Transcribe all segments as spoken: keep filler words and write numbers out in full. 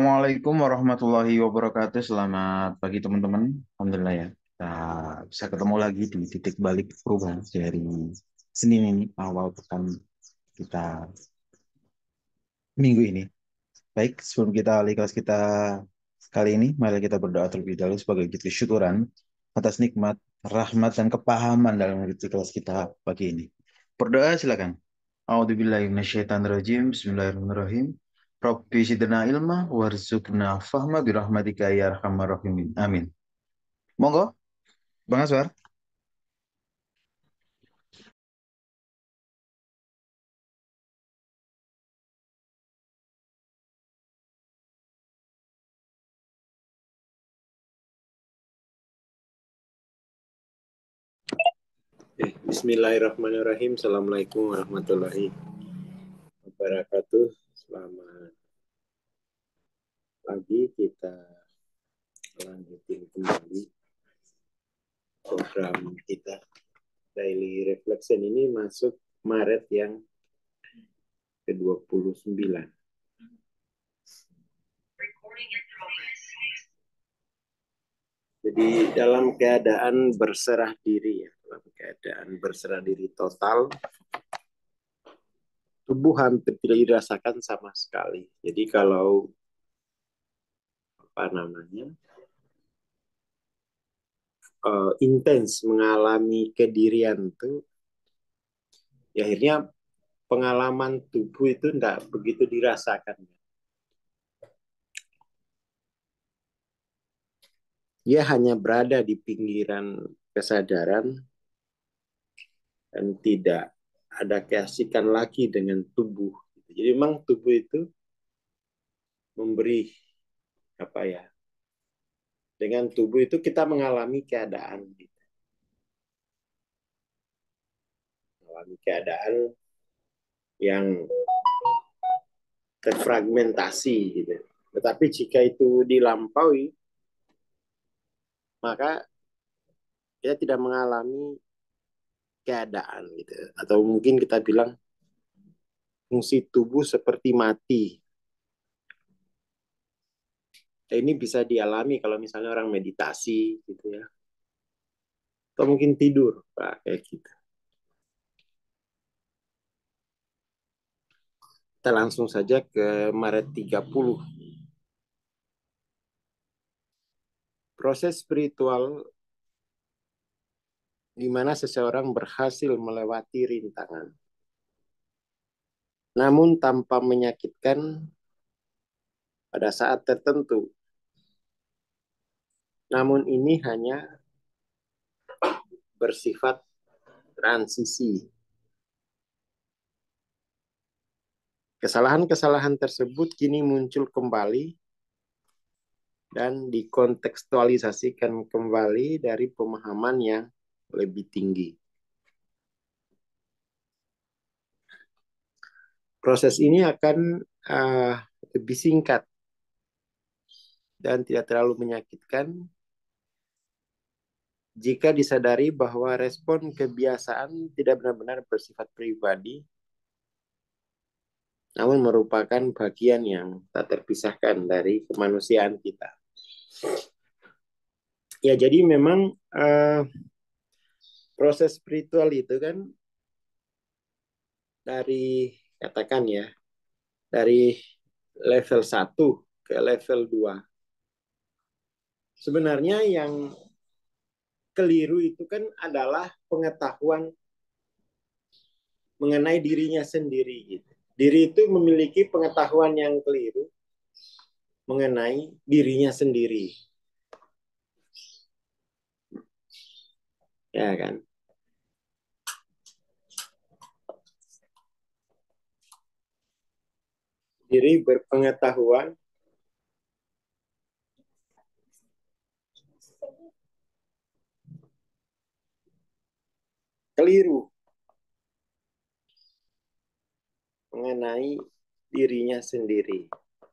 Assalamualaikum warahmatullahi wabarakatuh. Selamat pagi teman-teman. Alhamdulillah ya. Kita bisa ketemu lagi di titik balik perubahan dari Senin ini, awal pekan kita minggu ini. Baik, sebelum kita awali kelas kita kali ini, mari kita berdoa terlebih dahulu sebagai wujud syukuran atas nikmat, rahmat, dan kepahaman dalam mengikuti kelas kita pagi ini. Berdoa silakan. A'udzubillahi minasyaitonirrajim. Bismillahirrahmanirrahim. Rabbi zidna ilma warzuqna fahma birahmatika ya arhamar rahimin. Amin. Monggo, Bang Aswar. Eh, Bismillahirrahmanirrahim. Assalamualaikum warahmatullahi wabarakatuh. Selamat pagi. Kita lanjutin kembali program kita. Daily Reflection ini masuk Maret yang ke dua puluh sembilan. Jadi dalam keadaan berserah diri ya, dalam keadaan berserah diri total, tubuh hampir tidak dirasakan sama sekali. Jadi kalau apa namanya uh, intens mengalami kedirian tuh, ya akhirnya pengalaman tubuh itu tidak begitu dirasakan. Dia hanya berada di pinggiran kesadaran dan tidak ada keasikan lagi dengan tubuh. Jadi memang tubuh itu memberi apa ya? Dengan tubuh itu kita mengalami keadaan, gitu. Mengalami keadaan yang terfragmentasi, gitu. Tetapi jika itu dilampaui, maka kita tidak mengalami keadaan, gitu. Atau mungkin kita bilang fungsi tubuh seperti mati. Ini bisa dialami kalau misalnya orang meditasi, gitu ya. Atau mungkin tidur, Pak, kayak gitu. Kita langsung saja ke Maret tiga puluh. Proses spiritual di mana seseorang berhasil melewati rintangan, namun tanpa menyakitkan pada saat tertentu. Namun ini hanya bersifat transisi. Kesalahan-kesalahan tersebut kini muncul kembali dan dikontekstualisasikan kembali dari pemahaman yang lebih tinggi. Proses ini akan uh, lebih singkat dan tidak terlalu menyakitkan jika disadari bahwa respon kebiasaan tidak benar-benar bersifat pribadi, namun merupakan bagian yang tak terpisahkan dari kemanusiaan kita. Ya, jadi memang uh, proses spiritual itu kan dari, katakan ya, dari level satu ke level dua. Sebenarnya yang keliru itu kan adalah pengetahuan mengenai dirinya sendiri. Gitu. Diri itu memiliki pengetahuan yang keliru mengenai dirinya sendiri. Ya kan? Diri berpengetahuan keliru mengenai dirinya sendiri.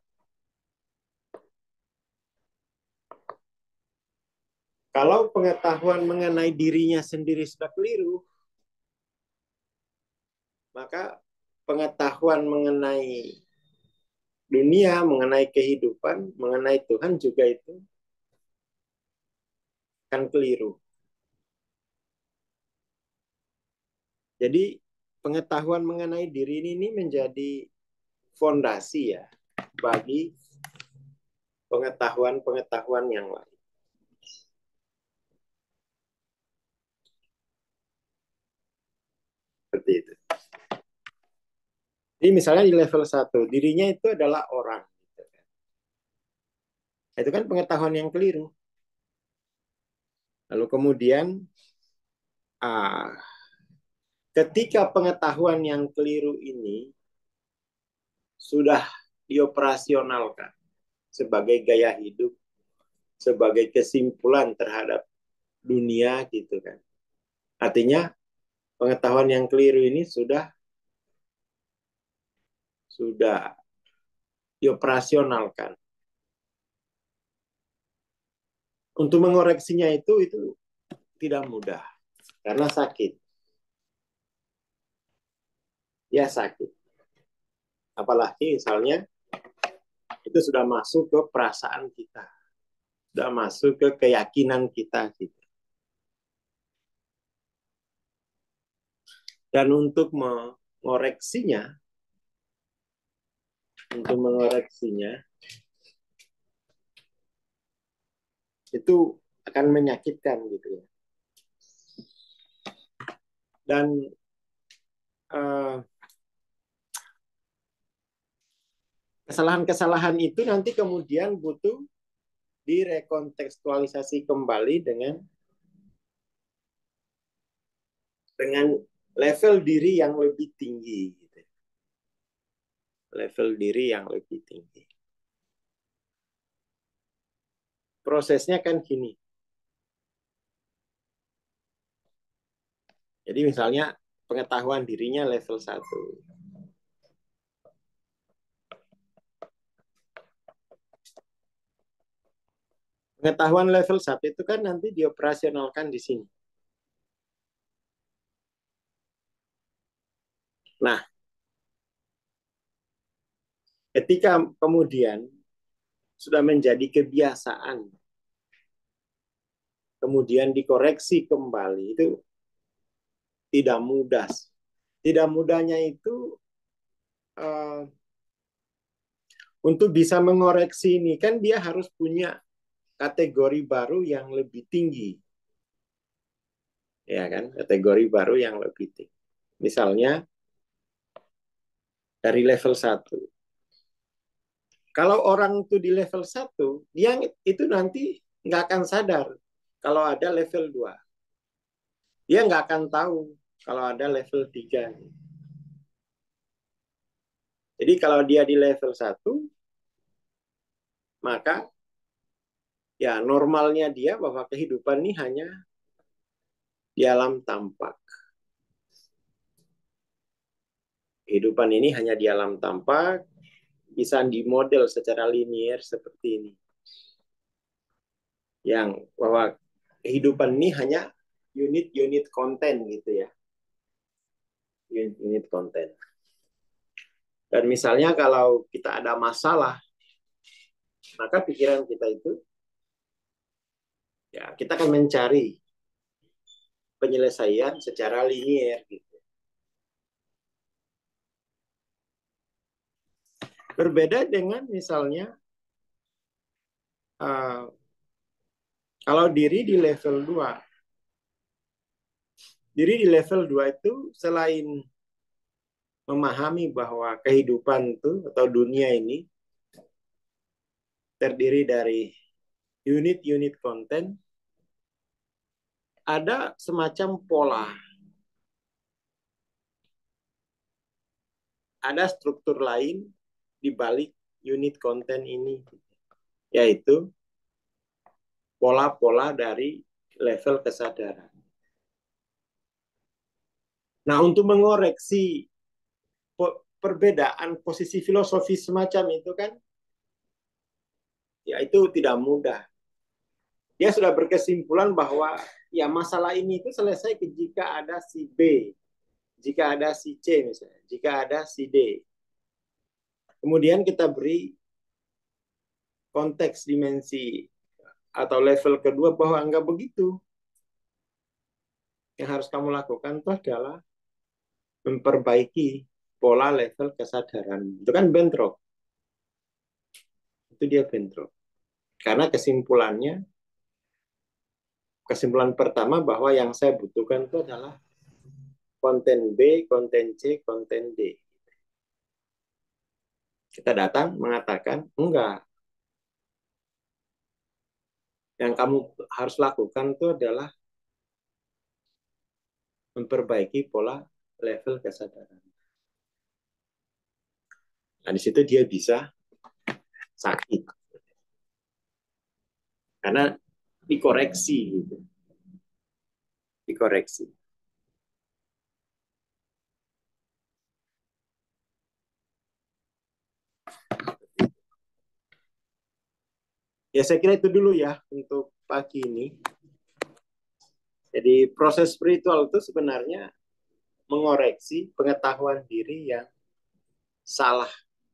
Kalau pengetahuan mengenai dirinya sendiri sudah keliru, maka pengetahuan mengenai dunia, mengenai kehidupan, mengenai Tuhan juga itu kan keliru. Jadi pengetahuan mengenai diri ini menjadi fondasi ya bagi pengetahuan-pengetahuan yang lain. Seperti itu. Jadi misalnya di level satu, dirinya itu adalah orang. Itu kan pengetahuan yang keliru. Lalu kemudian, ah, ketika pengetahuan yang keliru ini sudah dioperasionalkan sebagai gaya hidup, sebagai kesimpulan terhadap dunia gitu kan. Artinya pengetahuan yang keliru ini sudah sudah dioperasionalkan. Untuk mengoreksinya itu itu tidak mudah karena sakit. Ya sakit. Apalagi misalnya itu sudah masuk ke perasaan kita, sudah masuk ke keyakinan kita gitu. Dan untuk mengoreksinya, untuk mengoreksinya itu akan menyakitkan gitu ya. Dan uh, kesalahan-kesalahan itu nanti kemudian butuh direkontekstualisasi kembali dengan dengan level diri yang lebih tinggi gitu. Level diri yang lebih tinggi. Prosesnya kan gini. Jadi misalnya pengetahuan dirinya level satu. Pengetahuan level satu itu kan nanti dioperasionalkan di sini. Nah, ketika kemudian sudah menjadi kebiasaan, kemudian dikoreksi kembali, itu tidak mudah. Tidak mudahnya itu uh, untuk bisa mengoreksi ini, kan dia harus punya kategori baru yang lebih tinggi. Ya kan, kategori baru yang lebih tinggi. Misalnya, dari level satu. Kalau orang itu di level satu, dia itu nanti nggak akan sadar kalau ada level dua. Dia nggak akan tahu kalau ada level tiga. Jadi kalau dia di level satu, maka ya normalnya dia bahwa kehidupan ini hanya di alam tampak. Kehidupan ini hanya di alam tampak, bisa dimodel secara linier seperti ini. Yang bahwa kehidupan ini hanya unit-unit konten gitu ya. Unit-unit konten. Dan misalnya kalau kita ada masalah, maka pikiran kita itu, ya kita akan mencari penyelesaian secara linier gitu. Berbeda dengan misalnya uh, kalau diri di level dua. Diri di level dua itu selain memahami bahwa kehidupan itu atau dunia ini terdiri dari unit-unit konten, ada semacam pola. Ada struktur lain di balik unit konten ini, yaitu pola-pola dari level kesadaran. Nah, untuk mengoreksi perbedaan posisi filosofis semacam itu kan, ya itu tidak mudah. Dia sudah berkesimpulan bahwa ya masalah ini itu selesai jika ada si B, jika ada si C misalnya, jika ada si D. Kemudian kita beri konteks dimensi atau level kedua bahwa enggak begitu. Yang harus kamu lakukan itu adalah memperbaiki pola level kesadaran. Itu kan bentrok. Itu dia bentrok. Karena kesimpulannya, kesimpulan pertama bahwa yang saya butuhkan itu adalah konten B, konten C, konten D. Kita datang mengatakan, enggak. Yang kamu harus lakukan itu adalah memperbaiki pola level kesadaran. Nah, di situ dia bisa sakit. Karena dikoreksi gitu. Dikoreksi. Ya saya kira itu dulu ya untuk pagi ini. Jadi proses spiritual itu sebenarnya mengoreksi pengetahuan diri yang salah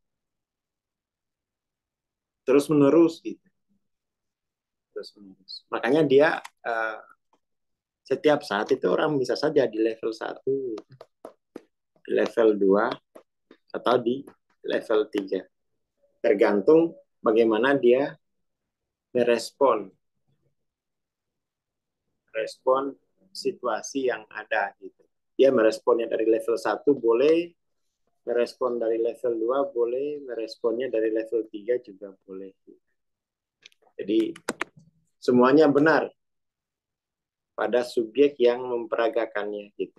terus menerus gitu. Terus menerus. Makanya dia uh, setiap saat itu orang bisa saja di level satu, di level dua, atau di level tiga. Tergantung bagaimana dia merespon respon situasi yang ada gitu. Dia meresponnya dari level satu boleh, merespon dari level dua boleh, meresponnya dari level tiga juga boleh. Jadi semuanya benar pada subjek yang memperagakannya gitu.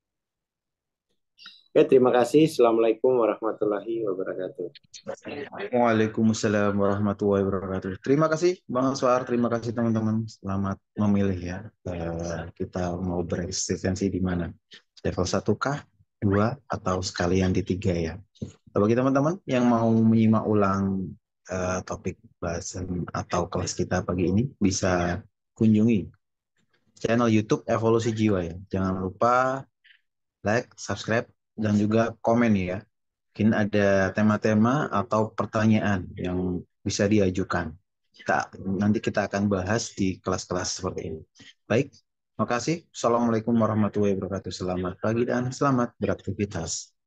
Oke, terima kasih. Assalamualaikum warahmatullahi wabarakatuh. Waalaikumsalam warahmatullahi wabarakatuh. Terima kasih Bang Suar, terima kasih teman-teman. Selamat memilih ya. Kita mau bereksistensi di mana? Level satu kah? Dua atau sekalian di tiga ya. Bagi teman-teman yang mau menyimak ulang uh, topik bahasan atau kelas kita pagi ini bisa kunjungi channel YouTube Evolusi Jiwa ya. Jangan lupa like, subscribe, dan juga komen ya. Mungkin ada tema-tema atau pertanyaan yang bisa diajukan. Kita, nanti kita akan bahas di kelas-kelas seperti ini. Baik, terima kasih. Assalamualaikum warahmatullahi wabarakatuh. Selamat pagi dan selamat beraktivitas.